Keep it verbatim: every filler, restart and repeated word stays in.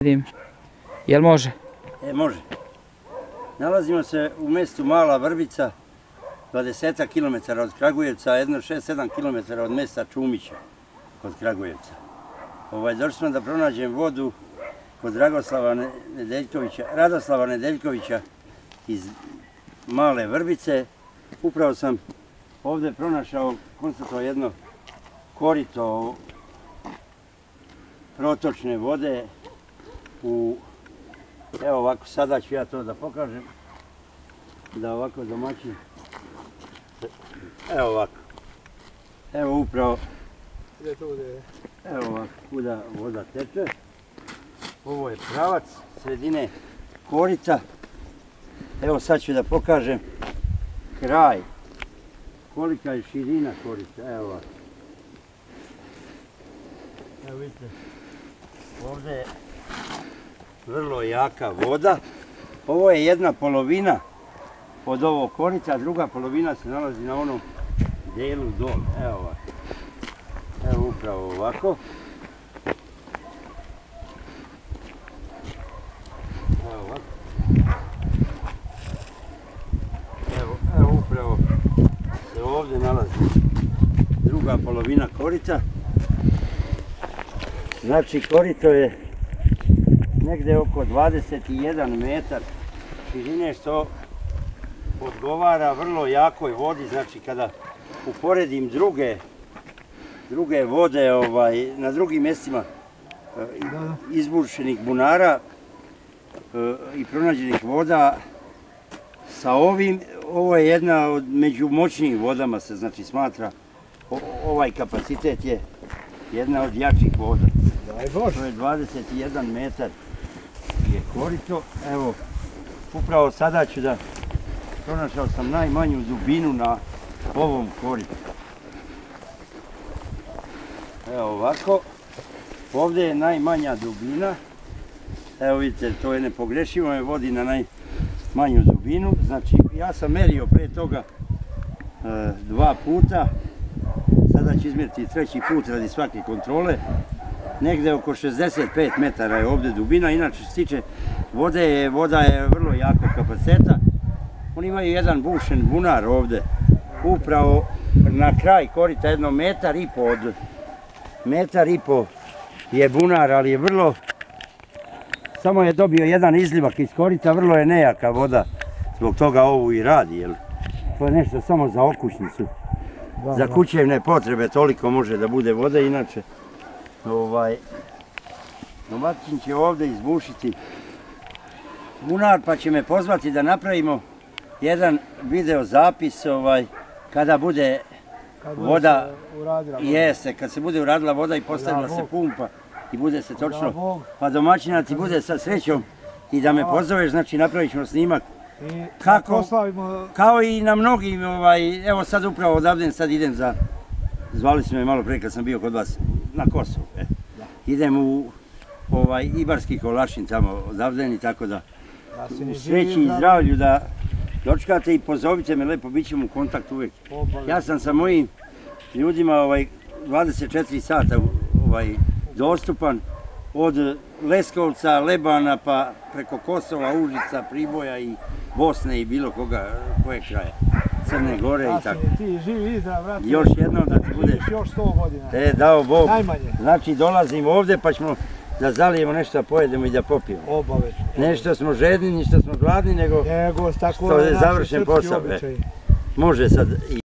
Jel može? E, može. Nalazimo se u mjestu Mala Vrbica, dvadeset kilometara od Kragujevca, jedno šest sedam kilometara od mjesta Čumića kod Kragujevca. Ovaj, došli smo da pronađem vodu kod Dragoslava Nedeljkovića, Radoslava Nedeljkovića iz Male Vrbice. Upravo sam ovdje pronašao, konstatovao jedno korito protočne vode u, evo ovako, sada ću ja to da pokažem, da ovako domaćin, evo ovako, evo upravo, evo ovako kuda voda teče, ovo je pravac sredine korita, evo sad ću da pokažem kraj, kolika je širina korita, evo ovako, evo vidite, ovdje je vrlo jaka voda. Ovo je jedna polovina od ovog korita, a druga polovina se nalazi na onom delu dole. Evo ovako. Evo upravo ovako. Evo ovako. Evo, evo upravo se ovdje nalazi druga polovina korita. Znači korito je negdje oko dvadeset jedan metar širine, što odgovara vrlo jakoj vodi. Znači kada uporedim druge, druge vode ovaj, na drugim mjestima izbušenih bunara i pronađenih voda, sa ovim, ovo je jedna od među moćnijim vodama se znači smatra, o, ovaj kapacitet je jedna od jačih voda. To je dvadeset jedan metar je korito. Evo, upravo sada ću da pronašao sam najmanju dubinu na ovom koritu. Evo ovako, ovdje je najmanja dubina. Evo vidite, to je nepogrešivo, me vodi na najmanju dubinu. Znači, ja sam merio pre toga e, dva puta. Sada ću izmjeriti treći put radi svake kontrole. Negde oko šezdeset pet metara je ovdje dubina, inače što se tiče vode, je, voda je vrlo jakog kapaciteta. Oni imaju jedan bušen bunar ovdje, upravo na kraj korita, jedno metar i po od metar i po je bunar, ali je vrlo, samo je dobio jedan izlivak iz korita, vrlo je nejaka voda, zbog toga ovu i radi, jer to je nešto samo za okućnicu. Za kućevne potrebe toliko može da bude vode, inače ovaj, domaćin će ovdje izbušiti bunar, pa će me pozvati da napravimo jedan video zapis ovaj, kada bude kad voda, uradila voda. Jeste, kad se bude uradila voda i postavila se pumpa i bude se točno, pa domaćina ti bude sa srećom i da me pozoveš, znači napravit ćemo snimak. I kako, kao i na mnogim, ovaj, evo sad upravo odavde sad idem za, zvali su me malo pre kad sam bio kod vas na Kosovu, e. Idem u ovaj, Ibarski Kolašin tamo odavden i tako da u sreći i zdravlju da dočekate i pozovite me lepo, bit ćemo u kontaktu uvijek. Ja sam sa mojim ljudima ovaj, dvadeset četiri sata ovaj, dostupan od Leskovca, Lebana pa preko Kosova, Užica, Priboja i Bosne i bilo koga, koje kraja. Crne Gore i tako. Ti živi i zdrav, vrati. Još jednom da ti bude. Još sto godina. E, dao Bog. Najmanje. Znači dolazimo ovdje pa ćemo da zalijemo nešto, da pojedemo i da popijemo. Obavezno. Ne što smo žedni, ni što smo gladni, nego Nego, tako što je završen posao. E. Može sad i